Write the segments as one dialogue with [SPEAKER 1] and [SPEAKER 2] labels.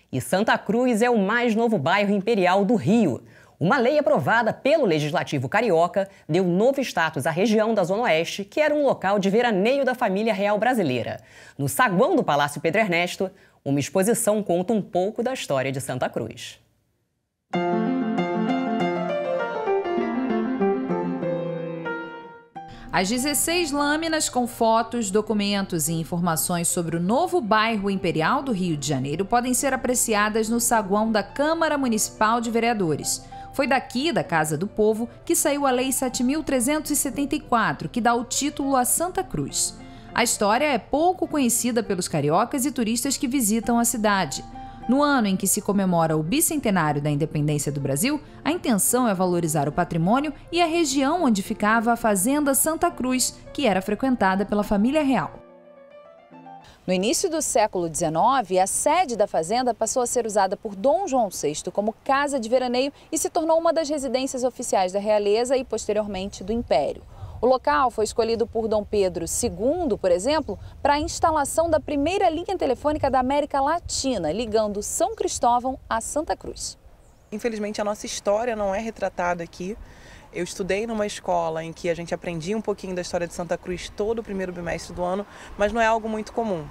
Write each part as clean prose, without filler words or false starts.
[SPEAKER 1] E Santa Cruz é o mais novo bairro imperial do Rio. Uma lei aprovada pelo Legislativo Carioca deu novo status à região da Zona Oeste, que era um local de veraneio da família real brasileira. No saguão do Palácio Pedro Ernesto, uma exposição conta um pouco da história de Santa Cruz.
[SPEAKER 2] As 16 lâminas com fotos, documentos e informações sobre o novo bairro imperial do Rio de Janeiro podem ser apreciadas no saguão da Câmara Municipal de Vereadores. Foi daqui, da Casa do Povo, que saiu a Lei 7.374, que dá o título a Santa Cruz. A história é pouco conhecida pelos cariocas e turistas que visitam a cidade. No ano em que se comemora o bicentenário da independência do Brasil, a intenção é valorizar o patrimônio e a região onde ficava a Fazenda Santa Cruz, que era frequentada pela família real.
[SPEAKER 3] No início do século XIX, a sede da fazenda passou a ser usada por Dom João VI como casa de veraneio e se tornou uma das residências oficiais da realeza e, posteriormente, do Império. O local foi escolhido por Dom Pedro II, por exemplo, para a instalação da primeira linha telefônica da América Latina, ligando São Cristóvão a Santa Cruz.
[SPEAKER 4] Infelizmente, a nossa história não é retratada aqui. Eu estudei numa escola em que a gente aprendia um pouquinho da história de Santa Cruz todo o primeiro bimestre do ano, mas não é algo muito comum.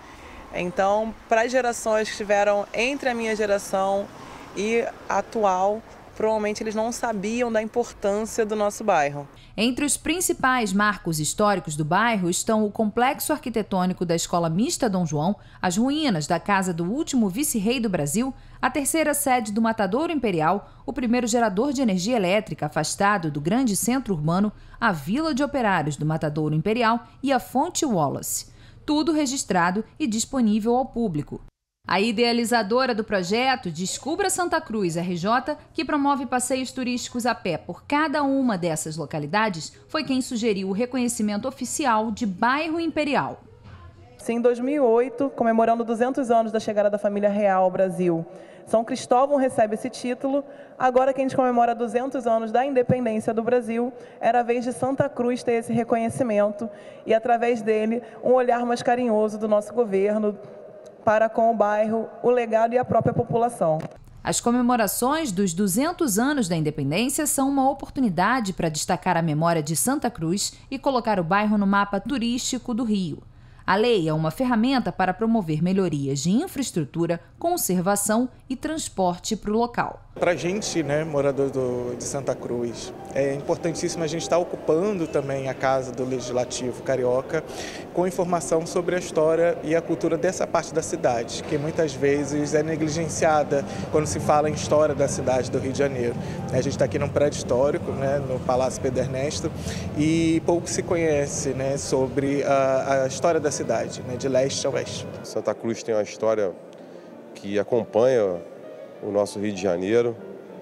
[SPEAKER 4] Então, para as gerações que estiveram entre a minha geração e a atual, provavelmente eles não sabiam da importância do nosso bairro.
[SPEAKER 2] Entre os principais marcos históricos do bairro estão o complexo arquitetônico da Escola Mista Dom João, as ruínas da casa do último vice-rei do Brasil, a terceira sede do Matadouro Imperial, o primeiro gerador de energia elétrica afastado do grande centro urbano, a Vila de Operários do Matadouro Imperial e a Fonte Wallace. Tudo registrado e disponível ao público. A idealizadora do projeto Descubra Santa Cruz RJ, que promove passeios turísticos a pé por cada uma dessas localidades, foi quem sugeriu o reconhecimento oficial de bairro imperial.
[SPEAKER 4] Em 2008, comemorando 200 anos da chegada da família real ao Brasil, São Cristóvão recebe esse título. Agora que a gente comemora 200 anos da independência do Brasil, era a vez de Santa Cruz ter esse reconhecimento e, através dele, um olhar mais carinhoso do nosso governo para com o bairro, o legado e a própria população.
[SPEAKER 2] As comemorações dos 200 anos da independência são uma oportunidade para destacar a memória de Santa Cruz e colocar o bairro no mapa turístico do Rio. A lei é uma ferramenta para promover melhorias de infraestrutura, conservação e transporte para o local.
[SPEAKER 5] Para a gente, morador de Santa Cruz, é importantíssimo a gente estar ocupando também a Casa do Legislativo Carioca com informação sobre a história e a cultura dessa parte da cidade, que muitas vezes é negligenciada quando se fala em história da cidade do Rio de Janeiro. A gente está aqui num prédio histórico, no Palácio Pedro Ernesto, e pouco se conhece sobre a história da cidade, de leste a oeste.
[SPEAKER 6] Santa Cruz tem uma história que acompanha o nosso Rio de Janeiro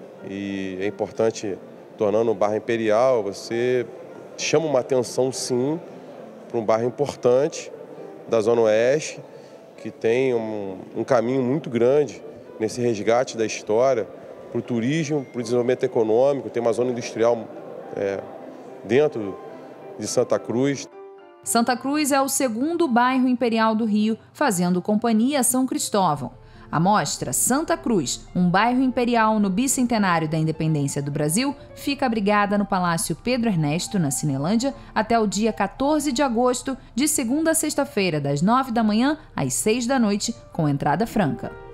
[SPEAKER 6] e é importante, tornando um bairro imperial, você chama uma atenção sim para um bairro importante da Zona Oeste, que tem um caminho muito grande nesse resgate da história, para o turismo, para o desenvolvimento econômico, tem uma zona industrial dentro de Santa Cruz.
[SPEAKER 2] Santa Cruz é o segundo bairro imperial do Rio, fazendo companhia a São Cristóvão. A mostra Santa Cruz, um bairro imperial no bicentenário da independência do Brasil, fica abrigada no Palácio Pedro Ernesto, na Cinelândia, até o dia 14 de agosto, de segunda a sexta-feira, das 9 da manhã às 6 da noite, com entrada franca.